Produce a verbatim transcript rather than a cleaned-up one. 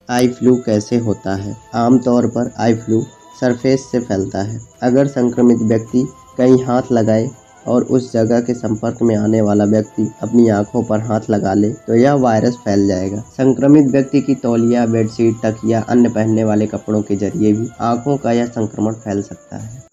Eye flu कैसे होता है? आमतौर पर आई फ्लू सरफेस से फैलता है। अगर संक्रमित व्यक्ति कहीं हाथ लगाए और उस जगह के संपर्क में आने वाला व्यक्ति अपनी आंखों पर हाथ लगा ले तो यह वायरस फैल जाएगा। संक्रमित व्यक्ति की तौलिया, बेडशीट, तकिया, अन्य पहनने वाले कपड़ों के जरिए भी आंखों का यह संक्रमण फैल सकता है।